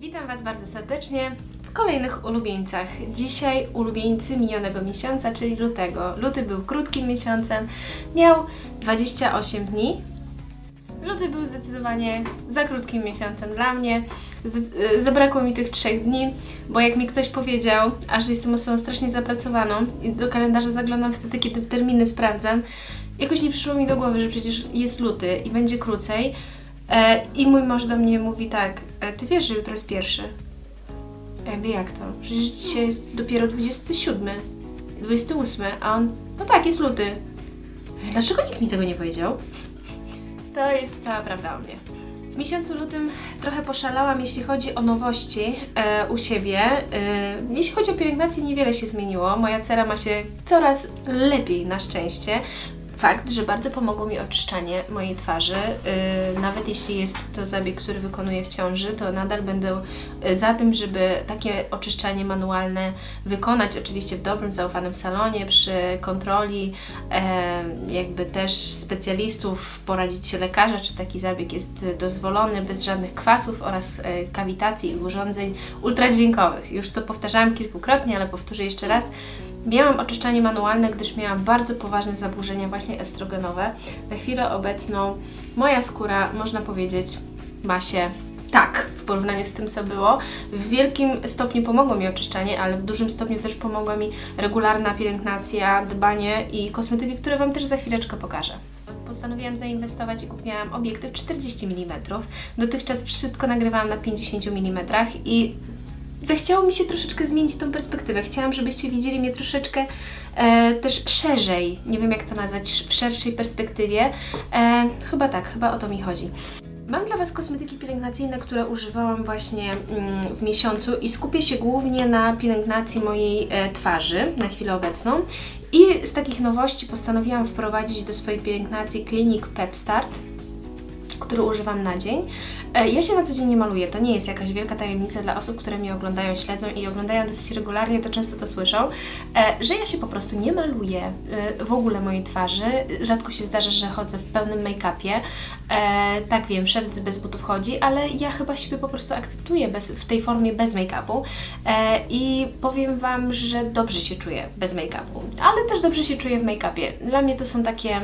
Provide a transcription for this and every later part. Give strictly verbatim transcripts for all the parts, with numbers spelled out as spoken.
Witam Was bardzo serdecznie w kolejnych ulubieńcach. Dzisiaj ulubieńcy minionego miesiąca, czyli lutego. Luty był krótkim miesiącem, miał dwadzieścia osiem dni. Luty był zdecydowanie za krótkim miesiącem dla mnie. Zabrakło mi tych trzech dni, bo jak mi ktoś powiedział, a że jestem osobą strasznie zapracowaną i do kalendarza zaglądam wtedy, kiedy terminy sprawdzam, jakoś nie przyszło mi do głowy, że przecież jest luty i będzie krócej. I mój mąż do mnie mówi tak: ty wiesz, że jutro jest pierwszy? Ja mówię, jak to? Przecież dzisiaj jest dopiero dwudziesty siódmy, dwudziesty ósmy, a on, no tak, jest luty. Dlaczego nikt mi tego nie powiedział? To jest cała prawda o mnie. W miesiącu lutym trochę poszalałam, jeśli chodzi o nowości e, u siebie. E, jeśli chodzi o pielęgnację, niewiele się zmieniło. Moja cera ma się coraz lepiej, na szczęście. Fakt, że bardzo pomogło mi oczyszczanie mojej twarzy. Yy, nawet jeśli jest to zabieg, który wykonuję w ciąży, to nadal będę za tym, żeby takie oczyszczanie manualne wykonać, oczywiście w dobrym, zaufanym salonie, przy kontroli yy, jakby też specjalistów, poradzić się lekarza, czy taki zabieg jest dozwolony, bez żadnych kwasów oraz yy, kawitacji i urządzeń ultradźwiękowych. Już to powtarzałam kilkukrotnie, ale powtórzę jeszcze raz. Miałam oczyszczanie manualne, gdyż miałam bardzo poważne zaburzenia właśnie estrogenowe. Na chwilę obecną moja skóra, można powiedzieć, ma się tak w porównaniu z tym, co było. W wielkim stopniu pomogło mi oczyszczanie, ale w dużym stopniu też pomogła mi regularna pielęgnacja, dbanie i kosmetyki, które Wam też za chwileczkę pokażę. Postanowiłam zainwestować i kupiłam obiektyw czterdzieści milimetrów. Dotychczas wszystko nagrywałam na pięćdziesięciu milimetrach i zachciało mi się troszeczkę zmienić tą perspektywę. Chciałam, żebyście widzieli mnie troszeczkę e, też szerzej. Nie wiem, jak to nazwać, w szerszej perspektywie. E, chyba tak, chyba o to mi chodzi. Mam dla Was kosmetyki pielęgnacyjne, które używałam właśnie mm, w miesiącu i skupię się głównie na pielęgnacji mojej e, twarzy na chwilę obecną. I z takich nowości postanowiłam wprowadzić do swojej pielęgnacji Clinique Pep Start, który używam na dzień. Ja się na co dzień nie maluję, to nie jest jakaś wielka tajemnica dla osób, które mnie oglądają, śledzą i oglądają dosyć regularnie, to często to słyszą, że ja się po prostu nie maluję w ogóle mojej twarzy. Rzadko się zdarza, że chodzę w pełnym make-upie. Tak wiem, szewc bez butów chodzi, ale ja chyba siebie po prostu akceptuję bez, w tej formie bez make-upu i powiem Wam, że dobrze się czuję bez make-upu, ale też dobrze się czuję w make-upie. Dla mnie to są takie...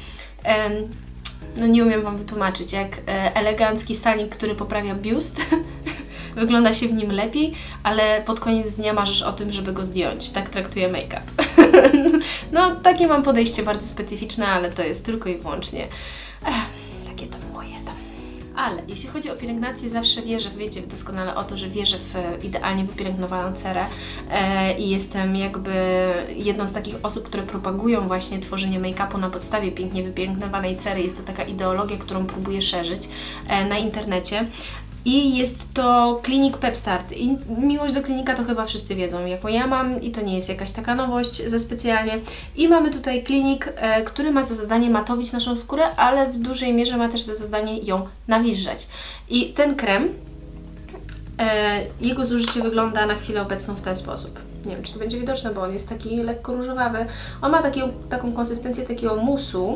No nie umiem Wam wytłumaczyć, jak e, elegancki styling, który poprawia biust, wygląda się w nim lepiej, ale pod koniec dnia marzysz o tym, żeby go zdjąć. Tak traktuję make-up. No takie mam podejście bardzo specyficzne, ale to jest tylko i wyłącznie Ech, takie to moje tam. Ale jeśli chodzi o pielęgnację, zawsze wierzę, wiecie doskonale o to, że wierzę w idealnie wypielęgnowaną cerę e, i jestem jakby jedną z takich osób, które propagują właśnie tworzenie make-upu na podstawie pięknie wypielęgnowanej cery. Jest to taka ideologia, którą próbuję szerzyć e, na internecie. I jest to Clinique Pep Start. I miłość do klinika to chyba wszyscy wiedzą, jaką ja mam i to nie jest jakaś taka nowość za specjalnie. I mamy tutaj Clinique, e, który ma za zadanie matowić naszą skórę, ale w dużej mierze ma też za zadanie ją nawilżać. I ten krem, e, jego zużycie wygląda na chwilę obecną w ten sposób. Nie wiem, czy to będzie widoczne, bo on jest taki lekko różowawy. On ma taki, taką konsystencję takiego musu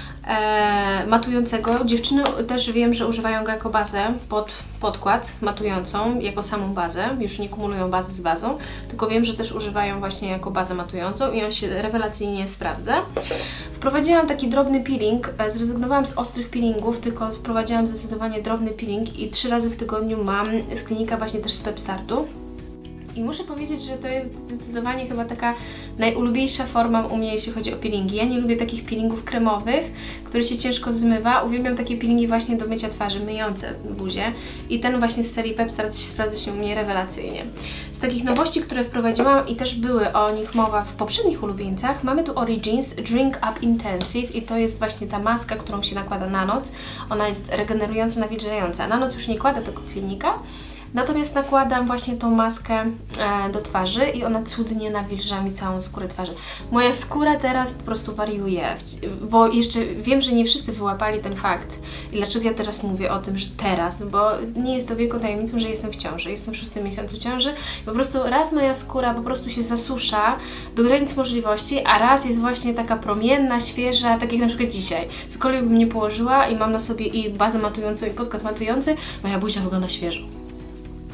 e, matującego. Dziewczyny też wiem, że używają go jako bazę pod podkład matującą, jako samą bazę. Już nie kumulują bazy z bazą, tylko wiem, że też używają właśnie jako bazę matującą i on się rewelacyjnie sprawdza. Wprowadziłam taki drobny peeling. Zrezygnowałam z ostrych peelingów, tylko wprowadziłam zdecydowanie drobny peeling i trzy razy w tygodniu mam z klinika właśnie też z Pep Startu. I muszę powiedzieć, że to jest zdecydowanie chyba taka najulubieńsza forma u mnie, jeśli chodzi o peelingi. Ja nie lubię takich peelingów kremowych, które się ciężko zmywa. Uwielbiam takie peelingi właśnie do mycia twarzy, myjące buzię. I ten właśnie z serii Pep Start sprawdza się u mnie rewelacyjnie. Z takich nowości, które wprowadziłam i też były o nich mowa w poprzednich ulubieńcach, mamy tu Origins Drink Up Intensive i to jest właśnie ta maska, którą się nakłada na noc. Ona jest regenerująca, nawilżająca. Na noc już nie kładę tego klinika. Natomiast nakładam właśnie tą maskę e, do twarzy i ona cudnie nawilża mi całą skórę twarzy. Moja skóra teraz po prostu wariuje, bo jeszcze wiem, że nie wszyscy wyłapali ten fakt. I dlaczego ja teraz mówię o tym, że teraz? Bo nie jest to wielką tajemnicą, że jestem w ciąży. Jestem w szóstym miesiącu ciąży i po prostu raz moja skóra po prostu się zasusza do granic możliwości, a raz jest właśnie taka promienna, świeża, tak jak na przykład dzisiaj. Cokolwiek bym nie położyła i mam na sobie i bazę matującą i podkład matujący, moja buzia wygląda świeżo.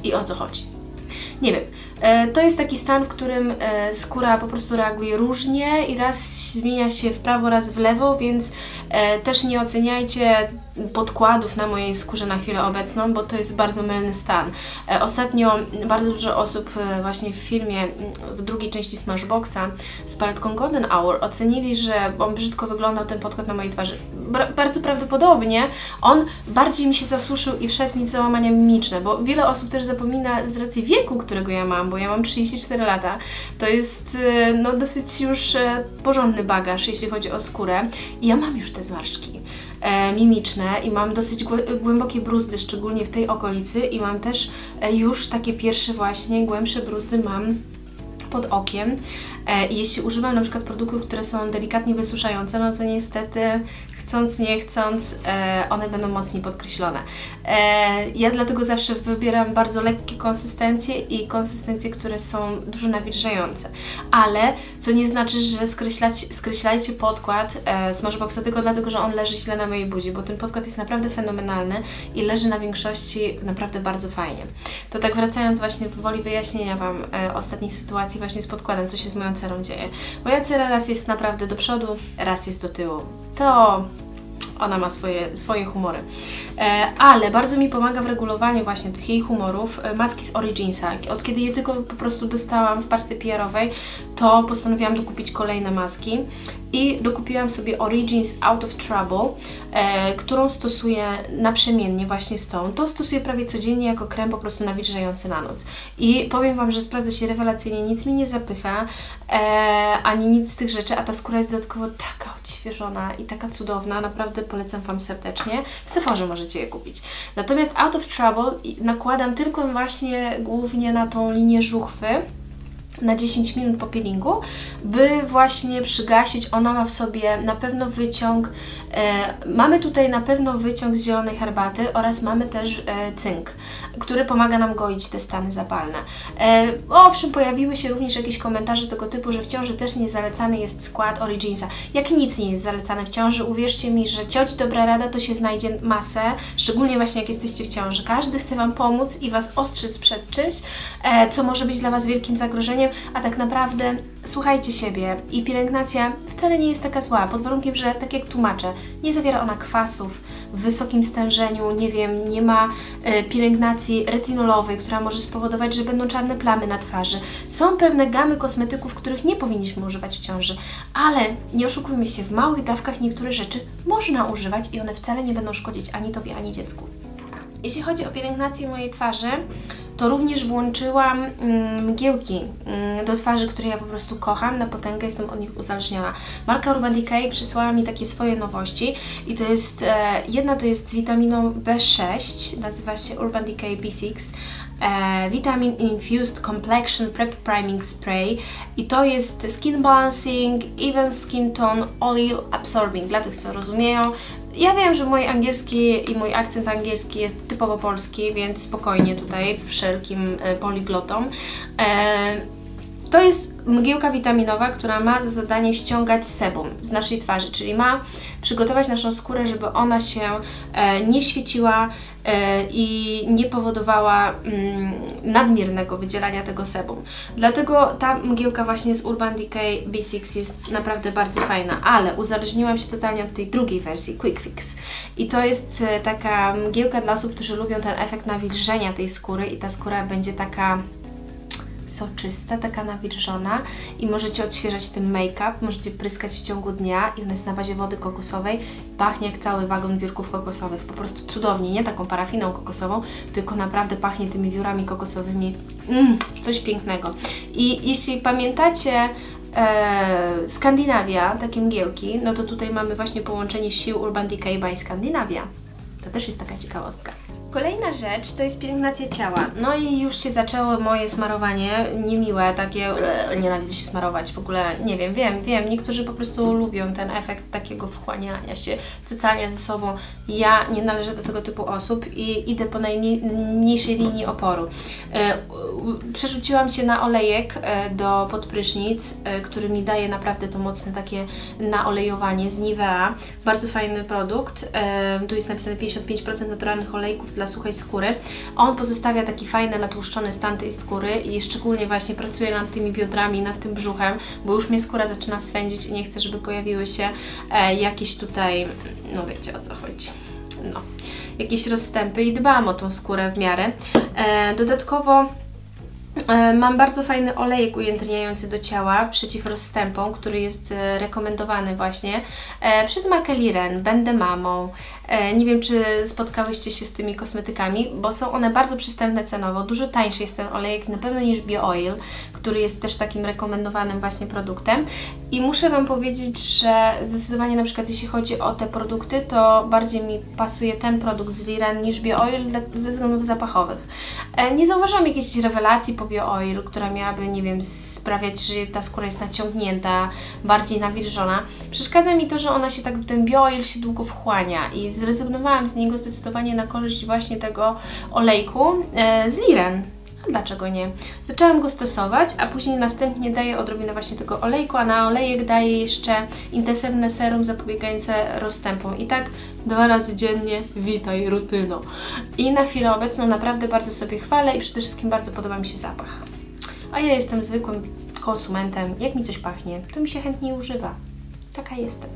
i o co chodzi. Nie wiem. To jest taki stan, w którym skóra po prostu reaguje różnie i raz zmienia się w prawo, raz w lewo, więc też nie oceniajcie podkładów na mojej skórze na chwilę obecną, bo to jest bardzo mylny stan. Ostatnio bardzo dużo osób właśnie w filmie, w drugiej części Smashboxa z paletką Golden Hour ocenili, że on brzydko wyglądał, ten podkład na mojej twarzy. Bardzo prawdopodobnie on bardziej mi się zasuszył i wszedł mi w załamania mimiczne, bo wiele osób też zapomina z racji wieku, którego ja mam, bo ja mam trzydzieści cztery lata. To jest no, dosyć już porządny bagaż, jeśli chodzi o skórę. I ja mam już te zmarszczki e, mimiczne i mam dosyć głębokie bruzdy, szczególnie w tej okolicy i mam też e, już takie pierwsze właśnie głębsze bruzdy mam pod okiem. E, I jeśli używam na przykład produktów, które są delikatnie wysuszające, no to niestety chcąc, nie chcąc, e, one będą mocniej podkreślone. E, ja dlatego zawsze wybieram bardzo lekkie konsystencje i konsystencje, które są dużo nawilżające. Ale co nie znaczy, że skreślać, skreślajcie podkład e, Smashboxa tylko dlatego, że on leży źle na mojej buzi, bo ten podkład jest naprawdę fenomenalny i leży na większości naprawdę bardzo fajnie. To tak wracając właśnie w woli wyjaśnienia Wam e, ostatniej sytuacji właśnie z podkładem, co się z moją cerą dzieje. Moja cera raz jest naprawdę do przodu, raz jest do tyłu. To ona ma swoje, swoje humory. E, ale bardzo mi pomaga w regulowaniu właśnie tych jej humorów e, maski z Originsa. Od kiedy je tylko po prostu dostałam w parce P R-owej, to postanowiłam dokupić kolejne maski i dokupiłam sobie Origins Out of Trouble, e, którą stosuję naprzemiennie właśnie z tą. To stosuję prawie codziennie jako krem po prostu nawilżający na noc. I powiem Wam, że sprawdza się rewelacyjnie, nic mi nie zapycha, e, ani nic z tych rzeczy, a ta skóra jest dodatkowo taka odświeżona i taka cudowna, naprawdę polecam Wam serdecznie. W Sephorze możecie je kupić. Natomiast Out of Trouble nakładam tylko właśnie głównie na tą linię żuchwy, na dziesięć minut po peelingu, by właśnie przygasić. Ona ma w sobie na pewno wyciąg, e, mamy tutaj na pewno wyciąg z zielonej herbaty oraz mamy też e, cynk, który pomaga nam goić te stany zapalne. E, owszem, pojawiły się również jakieś komentarze tego typu, że w ciąży też niezalecany jest skład Originsa. Jak nic nie jest zalecane w ciąży, uwierzcie mi, że cioć dobra rada to się znajdzie masę, szczególnie właśnie jak jesteście w ciąży. Każdy chce Wam pomóc i Was ostrzec przed czymś, e, co może być dla Was wielkim zagrożeniem, a tak naprawdę słuchajcie siebie i pielęgnacja wcale nie jest taka zła, pod warunkiem, że tak jak tłumaczę, nie zawiera ona kwasów w wysokim stężeniu, nie wiem, nie ma e, pielęgnacji retinolowej, która może spowodować, że będą czarne plamy na twarzy. Są pewne gamy kosmetyków, których nie powinniśmy używać w ciąży, ale nie oszukujmy się, w małych dawkach niektóre rzeczy można używać i one wcale nie będą szkodzić ani Tobie, ani dziecku. Jeśli chodzi o pielęgnację mojej twarzy, to również włączyłam mm, mgiełki mm, do twarzy, które ja po prostu kocham, na potęgę, jestem od nich uzależniona. Marka Urban Decay przysłała mi takie swoje nowości i to jest, e, jedna to jest z witaminą B sześć, nazywa się Urban Decay B sześć, e, Vitamin Infused Complexion Prep Priming Spray i to jest Skin Balancing, Even Skin Tone, Oil Absorbing, dla tych, co rozumieją. Ja wiem, że mój angielski i mój akcent angielski jest typowo polski, więc spokojnie tutaj wszelkim e, poliglotom. E, to jest mgiełka witaminowa, która ma za zadanie ściągać sebum z naszej twarzy, czyli ma przygotować naszą skórę, żeby ona się e, nie świeciła e, i nie powodowała mm, nadmiernego wydzielania tego sebum. Dlatego ta mgiełka właśnie z Urban Decay B sześć jest naprawdę bardzo fajna, ale uzależniłam się totalnie od tej drugiej wersji, Quick Fix. I to jest e, taka mgiełka dla osób, którzy lubią ten efekt nawilżenia tej skóry i ta skóra będzie taka soczysta, taka nawilżona i możecie odświeżać tym make-up, możecie pryskać w ciągu dnia i ona jest na bazie wody kokosowej, pachnie jak cały wagon wiórków kokosowych, po prostu cudownie, nie taką parafiną kokosową, tylko naprawdę pachnie tymi wiórami kokosowymi, mm, coś pięknego. I jeśli pamiętacie e, Skandynawia, takie mgiełki, no to tutaj mamy właśnie połączenie sił Urban Decay by Skandynawia. To też jest taka ciekawostka. Kolejna rzecz to jest pielęgnacja ciała. No i już się zaczęło moje smarowanie niemiłe, takie e, nienawidzę się smarować, w ogóle nie wiem, wiem, wiem, niektórzy po prostu lubią ten efekt takiego wchłaniania się, cycania ze sobą. Ja nie należę do tego typu osób i idę po najmniejszej linii oporu. E, przerzuciłam się na olejek e, do podprysznic, e, który mi daje naprawdę to mocne takie naolejowanie z Nivea. Bardzo fajny produkt. E, tu jest napisane pięćdziesiąt pięć procent naturalnych olejków dla dla suchej skóry. On pozostawia taki fajny, natłuszczony stan tej skóry i szczególnie właśnie pracuję nad tymi biodrami, nad tym brzuchem, bo już mnie skóra zaczyna swędzić i nie chcę, żeby pojawiły się e, jakieś tutaj, no wiecie o co chodzi, no, jakieś rozstępy i dbam o tą skórę w miarę. E, dodatkowo mam bardzo fajny olejek ujędrniający do ciała przeciw rozstępom, który jest rekomendowany właśnie przez markę Liren. Będę mamą. Nie wiem, czy spotkałyście się z tymi kosmetykami, bo są one bardzo przystępne cenowo. Dużo tańszy jest ten olejek na pewno niż BioOil, który jest też takim rekomendowanym właśnie produktem. I muszę Wam powiedzieć, że zdecydowanie na przykład jeśli chodzi o te produkty, to bardziej mi pasuje ten produkt z Liren niż BioOil ze względów zapachowych. Nie zauważyłam jakiejś rewelacji po BioOil, która miałaby, nie wiem, sprawiać, że ta skóra jest naciągnięta, bardziej nawilżona. Przeszkadza mi to, że ona się tak, ten BioOil się długo wchłania i zrezygnowałam z niego zdecydowanie na korzyść właśnie tego olejku e, z Liren. A dlaczego nie? Zaczęłam go stosować, a później następnie daję odrobinę właśnie tego olejku, a na olejek daję jeszcze intensywne serum zapobiegające rozstępom. I tak dwa razy dziennie, witaj rutyno. I na chwilę obecną naprawdę bardzo sobie chwalę i przede wszystkim bardzo podoba mi się zapach. A ja jestem zwykłym konsumentem, jak mi coś pachnie, to mi się chętnie używa. Taka jestem.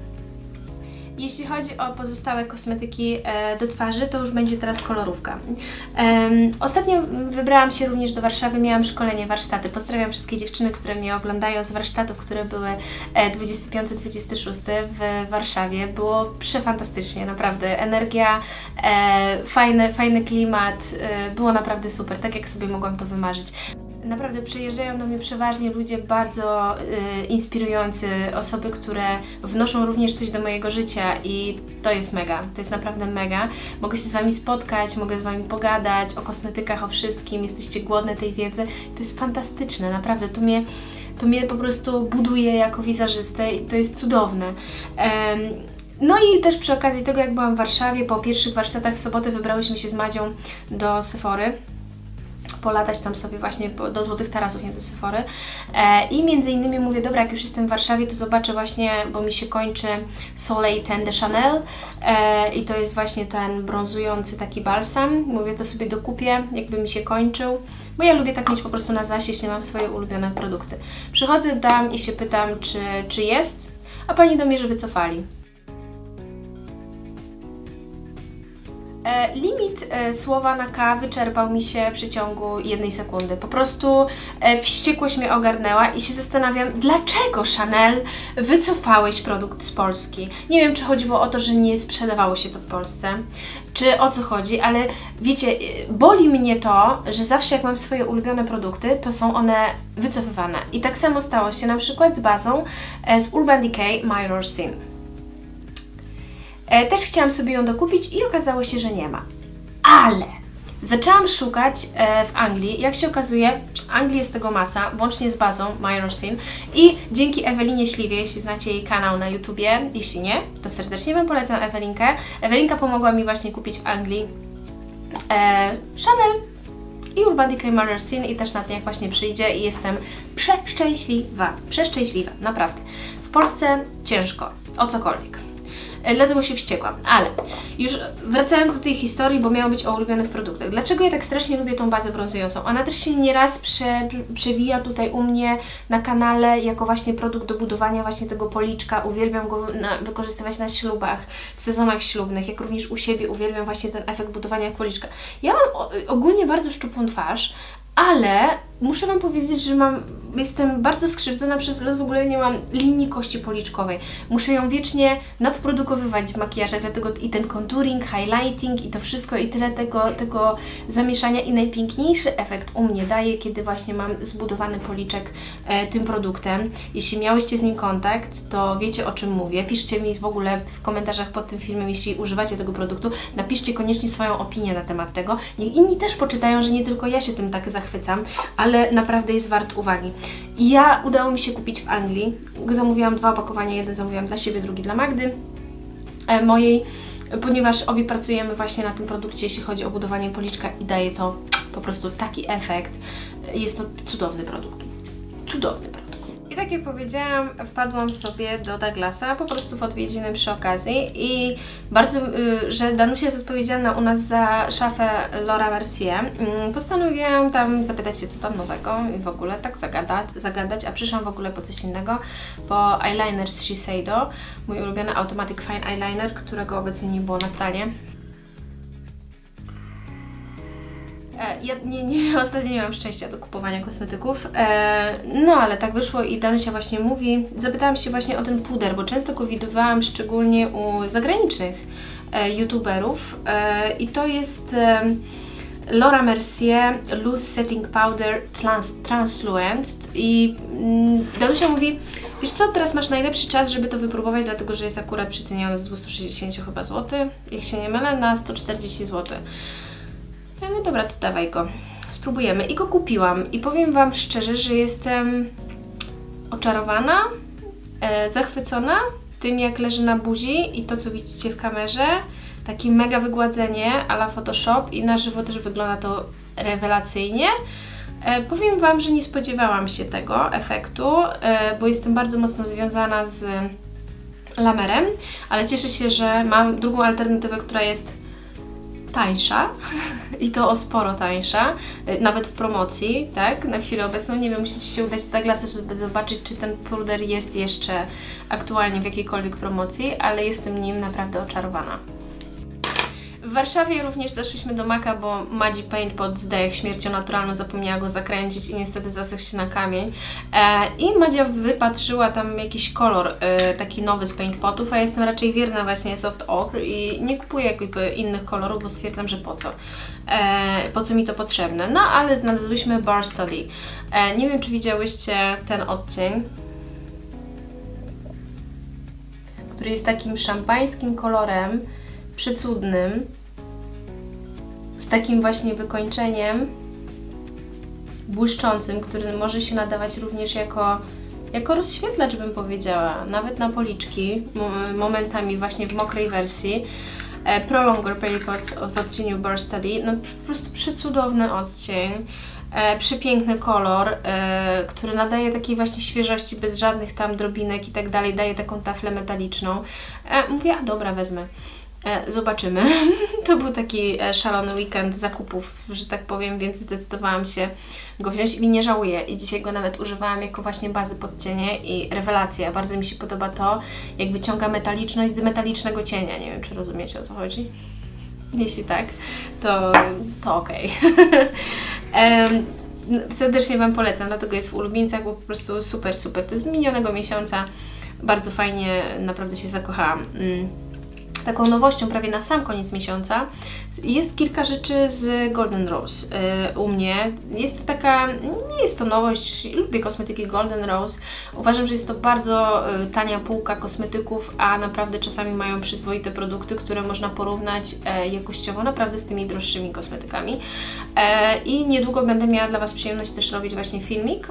Jeśli chodzi o pozostałe kosmetyki e, do twarzy, to już będzie teraz kolorówka. E, ostatnio wybrałam się również do Warszawy, miałam szkolenie, warsztaty. Pozdrawiam wszystkie dziewczyny, które mnie oglądają z warsztatów, które były dwudziestego piątego dwudziestego szóstego w Warszawie. Było przefantastycznie, naprawdę. Energia, e, fajny, fajny klimat, e, było naprawdę super, tak jak sobie mogłam to wymarzyć. Naprawdę przyjeżdżają do mnie przeważnie ludzie bardzo y, inspirujący, osoby, które wnoszą również coś do mojego życia i to jest mega, to jest naprawdę mega. Mogę się z Wami spotkać, mogę z Wami pogadać o kosmetykach, o wszystkim, jesteście głodne tej wiedzy. To jest fantastyczne, naprawdę, to mnie, to mnie po prostu buduje jako wizerzystę i to jest cudowne. Um, No i też przy okazji tego, jak byłam w Warszawie, po pierwszych warsztatach w sobotę wybrałyśmy się z Madzią do Sephory. Polatać tam sobie właśnie do Złotych Tarasów, nie do Sephory. E, I między innymi mówię, dobra, jak już jestem w Warszawie, to zobaczę właśnie, bo mi się kończy Soleil Ten de Chanel e, i to jest właśnie ten brązujący taki balsam. Mówię, to sobie dokupię, jakby mi się kończył, bo ja lubię tak mieć po prostu na zasie, jeśli mam swoje ulubione produkty. Przychodzę, dam i się pytam, czy, czy jest, a pani do mnie, że wycofali. Limit e, słowa na K wyczerpał mi się w przeciągu jednej sekundy. Po prostu e, wściekłość mnie ogarnęła i się zastanawiam, dlaczego Chanel wycofałeś produkt z Polski. Nie wiem, czy chodziło o to, że nie sprzedawało się to w Polsce, czy o co chodzi, ale wiecie, boli mnie to, że zawsze jak mam swoje ulubione produkty, to są one wycofywane. I tak samo stało się na przykład z bazą e, z Urban Decay Mirror Scene. E, też chciałam sobie ją dokupić i okazało się, że nie ma. Ale zaczęłam szukać e, w Anglii. Jak się okazuje, w Anglii jest tego masa, włącznie z bazą Mirror Scene. I dzięki Ewelinie Śliwie, jeśli znacie jej kanał na YouTubie, jeśli nie, to serdecznie Wam polecam Ewelinkę. Ewelinka pomogła mi właśnie kupić w Anglii e, Chanel i Urban Decay Mirror Scene i też na dniach właśnie przyjdzie i jestem przeszczęśliwa. Przeszczęśliwa, naprawdę. W Polsce ciężko, o cokolwiek. Dlatego się wściekłam, ale już wracając do tej historii, bo miało być o ulubionych produktach. Dlaczego ja tak strasznie lubię tą bazę brązującą? Ona też się nieraz prze, przewija tutaj u mnie na kanale jako właśnie produkt do budowania właśnie tego policzka. Uwielbiam go na, wykorzystywać na ślubach, w sezonach ślubnych, jak również u siebie uwielbiam właśnie ten efekt budowania policzka. Ja mam o, ogólnie bardzo szczupłą twarz, ale muszę Wam powiedzieć, że mam, jestem bardzo skrzywdzona przez lot, w ogóle nie mam linii kości policzkowej. Muszę ją wiecznie nadprodukowywać w makijażach, dlatego i ten contouring, highlighting i to wszystko i tyle tego, tego zamieszania i najpiękniejszy efekt u mnie daje, kiedy właśnie mam zbudowany policzek e, tym produktem. Jeśli miałyście z nim kontakt, to wiecie, o czym mówię. Piszcie mi w ogóle w komentarzach pod tym filmem, jeśli używacie tego produktu. Napiszcie koniecznie swoją opinię na temat tego. Niech inni też poczytają, że nie tylko ja się tym tak zachwycam, ale naprawdę jest wart uwagi. I ja udało mi się kupić w Anglii. Zamówiłam dwa opakowania, jeden zamówiłam dla siebie, drugi dla Magdy e, mojej, ponieważ obie pracujemy właśnie na tym produkcie, jeśli chodzi o budowanie policzka i daje to po prostu taki efekt. Jest to cudowny produkt. Cudowny produkt. I tak jak powiedziałam, wpadłam sobie do Douglasa po prostu w odwiedziny przy okazji i bardzo, że Danusia jest odpowiedzialna u nas za szafę Laura Mercier, postanowiłam tam zapytać się, co tam nowego i w ogóle tak zagadać, zagadać, a przyszłam w ogóle po coś innego, po eyeliner z Shiseido, mój ulubiony Automatic Fine Eyeliner, którego obecnie nie było na stanie. Ja nie, nie, ostatnio nie mam szczęścia do kupowania kosmetyków, e, no ale tak wyszło i Danusia właśnie mówi, zapytałam się właśnie o ten puder, bo często go widywałam szczególnie u zagranicznych e, youtuberów e, i to jest e, Laura Mercier Loose Setting Powder Trans Translucent i mm, Danusia mówi, wiesz co, teraz masz najlepszy czas, żeby to wypróbować, dlatego że jest akurat przyceniony z dwieście sześćdziesiąt chyba złotych, jak się nie mylę, na sto czterdzieści złotych. Ja mówię, dobra, to dawaj go, spróbujemy. I go kupiłam i powiem Wam szczerze, że jestem oczarowana, e, zachwycona tym, jak leży na buzi i to, co widzicie w kamerze. Takie mega wygładzenie a la Photoshop i na żywo też wygląda to rewelacyjnie. E, powiem Wam, że nie spodziewałam się tego efektu, e, bo jestem bardzo mocno związana z La Merem, ale cieszę się, że mam drugą alternatywę, która jest tańsza i to o sporo tańsza, nawet w promocji, tak, na chwilę obecną, nie wiem, musicie się udać do Douglasa, żeby zobaczyć, czy ten puder jest jeszcze aktualnie w jakiejkolwiek promocji, ale jestem nim naprawdę oczarowana. W Warszawie również zeszliśmy do Maka, bo Madzi Paint Pot zdech śmiercią naturalną zapomniała go zakręcić i niestety zasechł się na kamień. E, I Madzia wypatrzyła tam jakiś kolor e, taki nowy z Paint Potów, a ja jestem raczej wierna właśnie Soft Ochre i nie kupuję jakby innych kolorów, bo stwierdzam, że po co. E, po co mi to potrzebne. No ale znalazłyśmy Bar Study. E, nie wiem, czy widziałyście ten odcień, który jest takim szampańskim kolorem, przecudnym, z takim właśnie wykończeniem błyszczącym, który może się nadawać również jako, jako rozświetlacz, bym powiedziała, nawet na policzki, momentami właśnie w mokrej wersji. E, Prolonger Paint Pot w odcieniu Bar Study, no po prostu przecudowny odcień. E, przepiękny kolor, e, który nadaje takiej właśnie świeżości, bez żadnych tam drobinek i tak dalej, daje taką taflę metaliczną. E, mówię, a dobra, wezmę. E, zobaczymy. To był taki e, szalony weekend zakupów, że tak powiem, więc zdecydowałam się go wziąć i nie żałuję. I dzisiaj go nawet używałam jako właśnie bazy pod cienie i rewelacja. Bardzo mi się podoba to, jak wyciąga metaliczność z metalicznego cienia. Nie wiem, czy rozumiecie, o co chodzi? Jeśli tak, to, to okej. Okay. Serdecznie Wam polecam, dlatego jest w ulubieńcach, bo po prostu super, super. To jest z minionego miesiąca. Bardzo fajnie, naprawdę się zakochałam. Mm. Taką nowością prawie na sam koniec miesiąca jest kilka rzeczy z Golden Rose yy, u mnie. Jest to taka, nie jest to nowość, lubię kosmetyki Golden Rose. Uważam, że jest to bardzo yy, tania półka kosmetyków, a naprawdę czasami mają przyzwoite produkty, które można porównać yy, jakościowo naprawdę z tymi droższymi kosmetykami. Yy, I niedługo będę miała dla Was przyjemność też robić właśnie filmik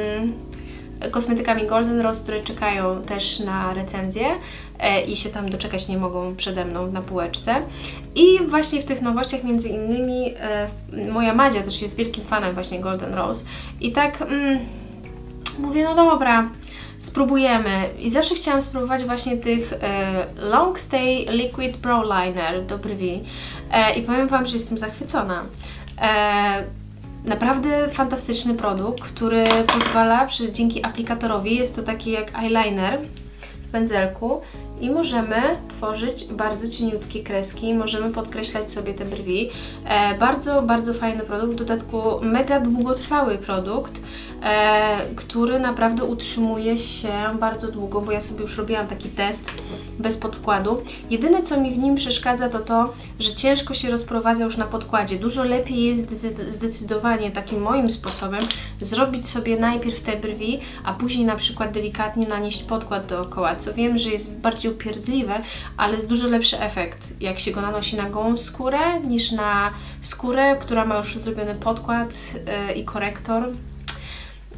yy, kosmetykami Golden Rose, które czekają też na recenzję e, i się tam doczekać nie mogą przede mną na półeczce. I właśnie w tych nowościach między innymi e, moja Madzia też jest wielkim fanem właśnie Golden Rose i tak mm, mówię, no dobra, spróbujemy. I zawsze chciałam spróbować właśnie tych e, Long Stay Liquid Brow Liner do brwi e, i powiem Wam, że jestem zachwycona. E, Naprawdę fantastyczny produkt, który pozwala, przy, dzięki aplikatorowi, jest to taki jak eyeliner w pędzelku i możemy tworzyć bardzo cieniutkie kreski, możemy podkreślać sobie te brwi. E, bardzo, bardzo fajny produkt, w dodatku mega długotrwały produkt, e, który naprawdę utrzymuje się bardzo długo, bo ja sobie już robiłam taki test bez podkładu. Jedyne, co mi w nim przeszkadza, to to, że ciężko się rozprowadza już na podkładzie. Dużo lepiej jest zdecydowanie takim moim sposobem zrobić sobie najpierw te brwi, a później na przykład delikatnie nanieść podkład dookoła, co wiem, że jest bardziej upierdliwe, ale jest dużo lepszy efekt, jak się go nanosi na gołą skórę, niż na skórę, która ma już zrobiony podkład yy, i korektor.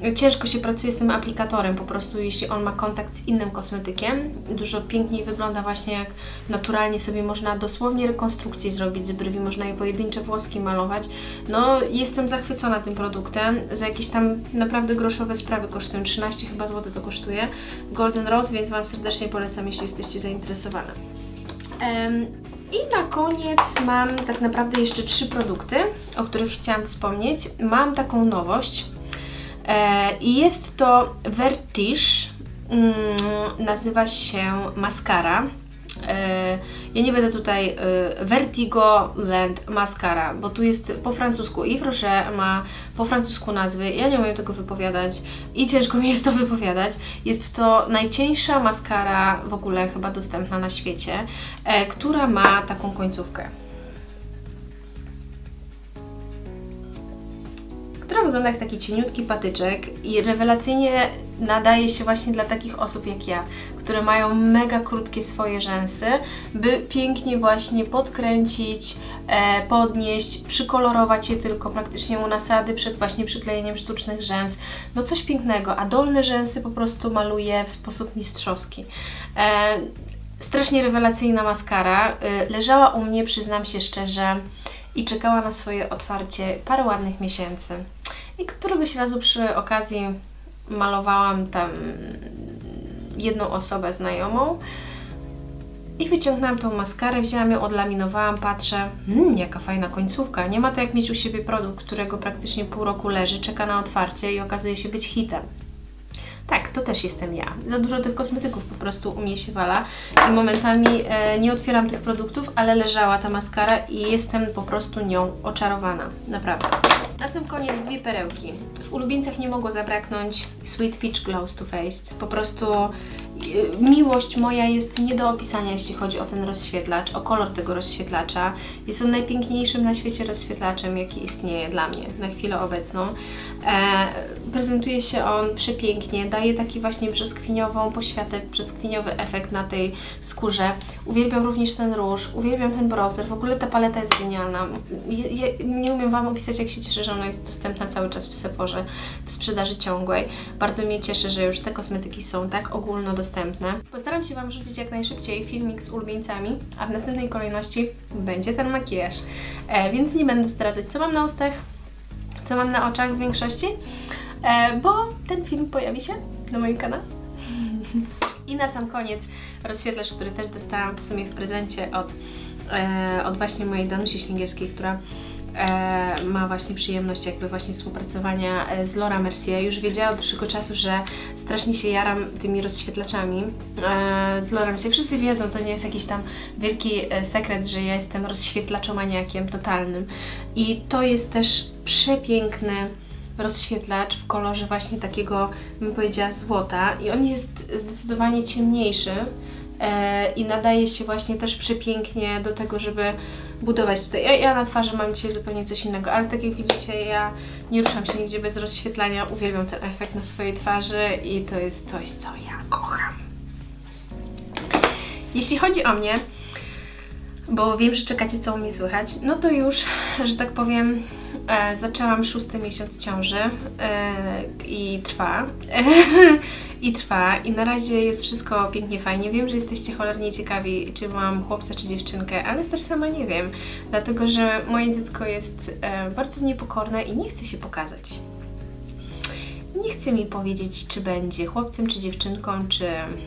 ciężko się pracuje z tym aplikatorem, po prostu jeśli on ma kontakt z innym kosmetykiem. Dużo piękniej wygląda właśnie, jak naturalnie sobie można dosłownie rekonstrukcję zrobić z brwi, można je pojedyncze włoski malować. No, jestem zachwycona tym produktem. Za jakieś tam naprawdę groszowe sprawy kosztują, trzynaście chyba złotych to kosztuje. Golden Rose, więc Wam serdecznie polecam, jeśli jesteście zainteresowane. Um, I na koniec mam tak naprawdę jeszcze trzy produkty, o których chciałam wspomnieć. Mam taką nowość e, i jest to Vertige, mm, nazywa się maskara. E, ja nie będę tutaj e, Vertigo Land Mascara, bo tu jest po francusku Yves Rocher ma po francusku nazwy, ja nie umiem tego wypowiadać i ciężko mi jest to wypowiadać. Jest to najcieńsza maskara w ogóle chyba dostępna na świecie, e, która ma taką końcówkę, która wygląda jak taki cieniutki patyczek i rewelacyjnie nadaje się właśnie dla takich osób jak ja, które mają mega krótkie swoje rzęsy, by pięknie właśnie podkręcić, e, podnieść, przykolorować je tylko praktycznie u nasady przed właśnie przyklejeniem sztucznych rzęs. No coś pięknego, a dolne rzęsy po prostu maluję w sposób mistrzowski. E, strasznie rewelacyjna maskara. E, leżała u mnie, przyznam się szczerze, i czekała na swoje otwarcie parę ładnych miesięcy. I któregoś razu przy okazji malowałam tam jedną osobę znajomą i wyciągnęłam tą maskarę, wzięłam ją, odlaminowałam, patrzę, hmm, jaka fajna końcówka. Nie ma to jak mieć u siebie produkt, którego praktycznie pół roku leży, czeka na otwarcie i okazuje się być hitem. Tak, to też jestem ja. Za dużo tych kosmetyków po prostu u mnie się wala i momentami e, nie otwieram tych produktów, ale leżała ta maskara i jestem po prostu nią oczarowana. Naprawdę. Na sam koniec dwie perełki. W ulubieńcach nie mogło zabraknąć Sweet Peach Glows Too Faced. Po prostu e, miłość moja jest nie do opisania, jeśli chodzi o ten rozświetlacz, o kolor tego rozświetlacza. Jest on najpiękniejszym na świecie rozświetlaczem, jaki istnieje dla mnie na chwilę obecną. E, prezentuje się on przepięknie, daje taki właśnie brzoskwiniową poświatę, brzoskwiniowy efekt na tej skórze. Uwielbiam również ten róż, uwielbiam ten bronzer, w ogóle ta paleta jest genialna. Ja, ja nie umiem Wam opisać, jak się cieszę, że ona jest dostępna cały czas w Sephorze, w sprzedaży ciągłej. Bardzo mnie cieszy, że już te kosmetyki są tak ogólnodostępne. Postaram się Wam rzucić jak najszybciej filmik z ulubieńcami, a w następnej kolejności będzie ten makijaż. E, więc nie będę zdradzać, co mam na ustach, co mam na oczach w większości, e, bo ten film pojawi się na moim kanale. I na sam koniec rozświetlacz, który też dostałam w sumie w prezencie od, e, od właśnie mojej Danusi Śmigielskiej, która e, ma właśnie przyjemność jakby właśnie współpracowania z Laura Mercier. Już wiedziała od dłuższego czasu, że strasznie się jaram tymi rozświetlaczami e, z Laura Mercier. Wszyscy wiedzą, to nie jest jakiś tam wielki e, sekret, że ja jestem rozświetlaczomaniakiem totalnym. I to jest też przepiękny rozświetlacz w kolorze właśnie takiego, bym powiedziała, złota i on jest zdecydowanie ciemniejszy e, i nadaje się właśnie też przepięknie do tego, żeby budować tutaj. Ja, ja na twarzy mam dzisiaj zupełnie coś innego, ale tak jak widzicie, ja nie ruszam się nigdzie bez rozświetlania, uwielbiam ten efekt na swojej twarzy i to jest coś, co ja kocham. Jeśli chodzi o mnie, bo wiem, że czekacie, co u mnie słychać, no to już, że tak powiem, e, zaczęłam szósty miesiąc ciąży e, i trwa. I trwa. I na razie jest wszystko pięknie, fajnie. Wiem, że jesteście cholernie ciekawi, czy mam chłopca, czy dziewczynkę, ale też sama nie wiem, dlatego, że moje dziecko jest e, bardzo niepokorne i nie chce się pokazać. Nie chce mi powiedzieć, czy będzie chłopcem, czy dziewczynką, czy,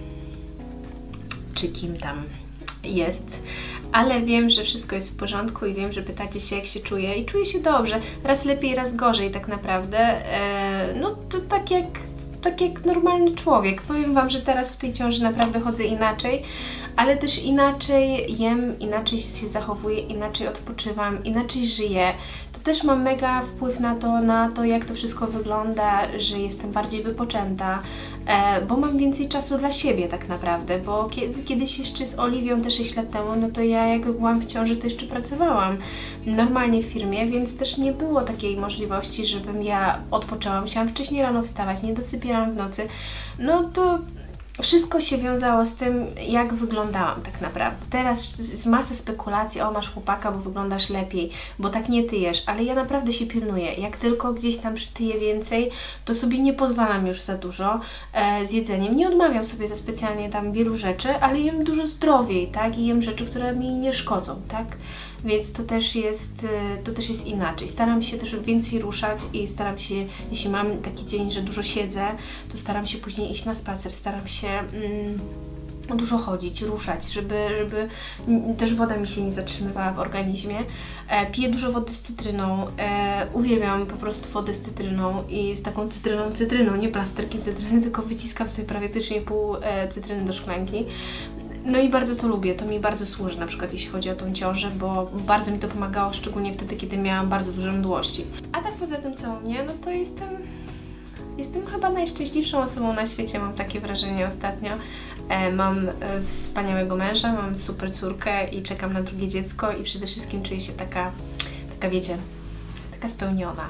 czy kim tam jest. Ale wiem, że wszystko jest w porządku i wiem, że pytacie się, jak się czuję i czuję się dobrze. Raz lepiej, raz gorzej tak naprawdę. Eee, no to tak jak, tak jak normalny człowiek. Powiem Wam, że teraz w tej ciąży naprawdę chodzę inaczej, ale też inaczej jem, inaczej się zachowuję, inaczej odpoczywam, inaczej żyję. To też ma mega wpływ na to, na to, jak to wszystko wygląda, że jestem bardziej wypoczęta, e, bo mam więcej czasu dla siebie tak naprawdę, bo kiedy, kiedyś jeszcze z Oliwią te sześć lat temu, no to ja jak byłam w ciąży, to jeszcze pracowałam normalnie w firmie, więc też nie było takiej możliwości, żebym ja odpoczęła. Musiałam wcześniej rano wstawać, nie dosypiałam w nocy, no to wszystko się wiązało z tym, jak wyglądałam tak naprawdę. Teraz jest masa spekulacji, o masz chłopaka, bo wyglądasz lepiej, bo tak nie tyjesz, ale ja naprawdę się pilnuję. Jak tylko gdzieś tam przytyję więcej, to sobie nie pozwalam już za dużo e, z jedzeniem. Nie odmawiam sobie za specjalnie tam wielu rzeczy, ale jem dużo zdrowiej, tak? I jem rzeczy, które mi nie szkodzą, tak? Więc to też jest, to też jest inaczej. Staram się też więcej ruszać i staram się, jeśli mam taki dzień, że dużo siedzę, to staram się później iść na spacer, staram się mm, dużo chodzić, ruszać, żeby, żeby też woda mi się nie zatrzymywała w organizmie. E, piję dużo wody z cytryną, e, uwielbiam po prostu wodę z cytryną i z taką cytryną, cytryną, nie plasterkiem cytryny, tylko wyciskam sobie praktycznie pół e, cytryny do szklanki. No i bardzo to lubię, to mi bardzo służy, na przykład jeśli chodzi o tą ciążę, bo bardzo mi to pomagało, szczególnie wtedy, kiedy miałam bardzo duże mdłości. A tak poza tym co u mnie, no to jestem, jestem chyba najszczęśliwszą osobą na świecie, mam takie wrażenie ostatnio. E, mam e, wspaniałego męża, mam super córkę i czekam na drugie dziecko i przede wszystkim czuję się taka, taka wiecie, taka spełniona.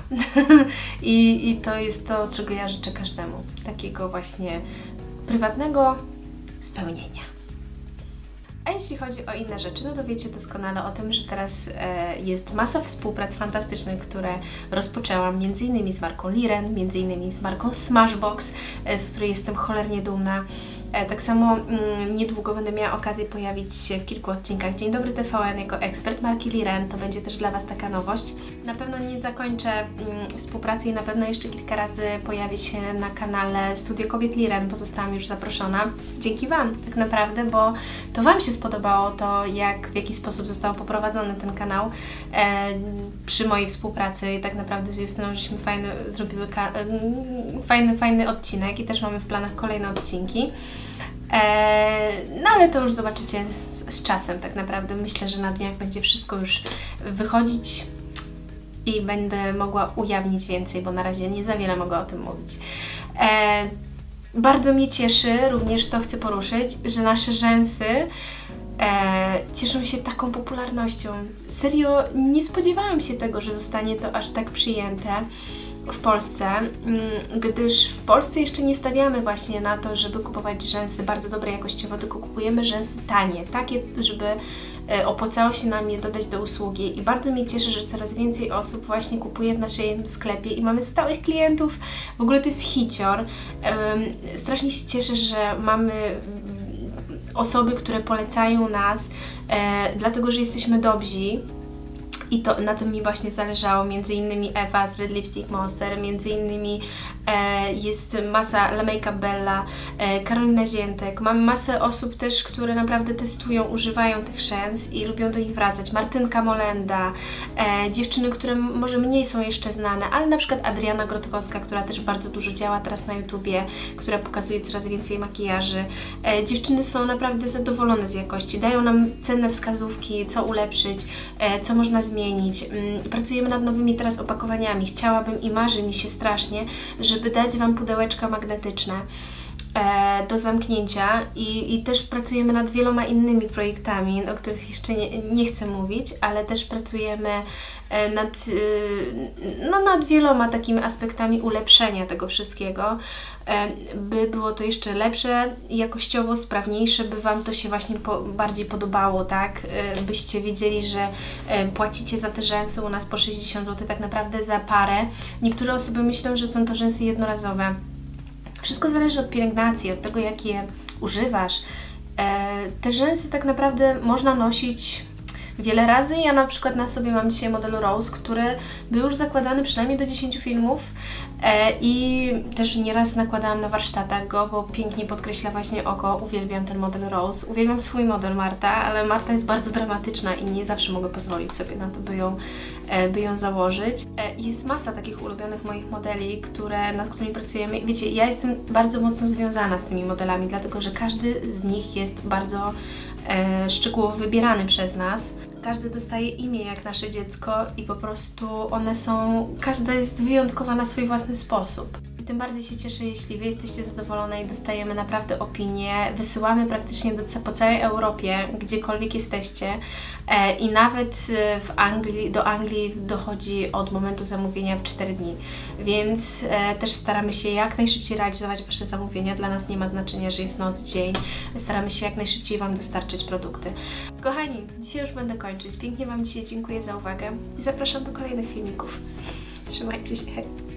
I, I to jest to, czego ja życzę każdemu, takiego właśnie prywatnego spełnienia. A jeśli chodzi o inne rzeczy, no to wiecie doskonale o tym, że teraz e, jest masa współprac fantastycznych, które rozpoczęłam między innymi z marką Liren, między innymi z marką Smashbox, e, z której jestem cholernie dumna. E, tak samo mm, niedługo będę miała okazję pojawić się w kilku odcinkach Dzień Dobry T V N jako ekspert marki Liren, to będzie też dla Was taka nowość. Na pewno nie zakończę mm, współpracy i na pewno jeszcze kilka razy pojawię się na kanale Studio Kobiet Liren, bo zostałam już zaproszona. Dzięki Wam tak naprawdę, bo to Wam się spodobało to, jak, w jaki sposób został poprowadzony ten kanał e, przy mojej współpracy i tak naprawdę z Justyną żeśmy fajny, zrobiły fajny, fajny odcinek i też mamy w planach kolejne odcinki. E, no ale to już zobaczycie z, z czasem tak naprawdę. Myślę, że na dniach będzie wszystko już wychodzić i będę mogła ujawnić więcej, bo na razie nie za wiele mogę o tym mówić. E, bardzo mnie cieszy, również to chcę poruszyć, że nasze rzęsy e, cieszą się taką popularnością. Serio, nie spodziewałam się tego, że zostanie to aż tak przyjęte w Polsce, gdyż w Polsce jeszcze nie stawiamy właśnie na to, żeby kupować rzęsy bardzo dobre jakościowo, tylko kupujemy rzęsy tanie, takie, żeby opłacało się nam je dodać do usługi i bardzo mnie cieszy, że coraz więcej osób właśnie kupuje w naszym sklepie i mamy stałych klientów, w ogóle to jest hicior. Strasznie się cieszę, że mamy osoby, które polecają nas, dlatego, że jesteśmy dobrzy. I to na tym mi właśnie zależało, między innymi Ewa z Red Lipstick Monster, między innymi e, jest masa La Make-up Bella, e, Karolina Ziętek. Mam masę osób też, które naprawdę testują, używają tych rzęs i lubią do nich wracać. Martynka Molenda, e, dziewczyny, które może mniej są jeszcze znane, ale na przykład Adriana Grotkowska, która też bardzo dużo działa teraz na YouTubie, która pokazuje coraz więcej makijaży. E, dziewczyny są naprawdę zadowolone z jakości, dają nam cenne wskazówki, co ulepszyć, e, co można zmienić. Zmienić. Pracujemy nad nowymi teraz opakowaniami. Chciałabym i marzy mi się strasznie, żeby dać Wam pudełeczka magnetyczne e, do zamknięcia i, i też pracujemy nad wieloma innymi projektami, o których jeszcze nie, nie chcę mówić, ale też pracujemy e, nad, e, no, nad wieloma takimi aspektami ulepszenia tego wszystkiego, e, by było to jeszcze lepsze, jakościowo sprawniejsze, by Wam to się właśnie po, bardziej podobało, tak? E, byście wiedzieli, że e, płacicie za te rzęsy u nas po sześćdziesiąt złotych tak naprawdę za parę. Niektóre osoby myślą, że są to rzęsy jednorazowe. Wszystko zależy od pielęgnacji, od tego, jak je używasz. E, te rzęsy tak naprawdę można nosić wiele razy. Ja na przykład na sobie mam dzisiaj model Rose, który był już zakładany przynajmniej do dziesięciu filmów e, i też nieraz nakładałam na warsztatach go, bo pięknie podkreśla właśnie oko. Uwielbiam ten model Rose. Uwielbiam swój model Marta, ale Marta jest bardzo dramatyczna i nie zawsze mogę pozwolić sobie na to, by ją, e, by ją założyć. E, jest masa takich ulubionych moich modeli, które, nad którymi pracujemy. Wiecie, ja jestem bardzo mocno związana z tymi modelami, dlatego że każdy z nich jest bardzo e, szczegółowo wybierany przez nas. Każdy dostaje imię jak nasze dziecko i po prostu one są, każda jest wyjątkowa na swój własny sposób. tym bardziej się cieszę, jeśli Wy jesteście zadowolone i dostajemy naprawdę opinie. Wysyłamy praktycznie do, po całej Europie, gdziekolwiek jesteście e, i nawet w Anglii, do Anglii dochodzi od momentu zamówienia w cztery dni, więc e, też staramy się jak najszybciej realizować Wasze zamówienia. Dla nas nie ma znaczenia, że jest noc, dzień. Staramy się jak najszybciej Wam dostarczyć produkty. Kochani, dzisiaj już będę kończyć. Pięknie Wam dzisiaj dziękuję za uwagę i zapraszam do kolejnych filmików. Trzymajcie się.